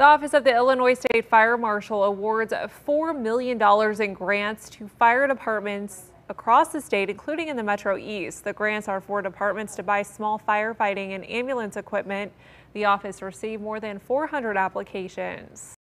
The Office of the Illinois State Fire Marshal awards $4 million in grants to fire departments across the state, including in the Metro East. The grants are for departments to buy small firefighting and ambulance equipment. The office received more than 400 applications.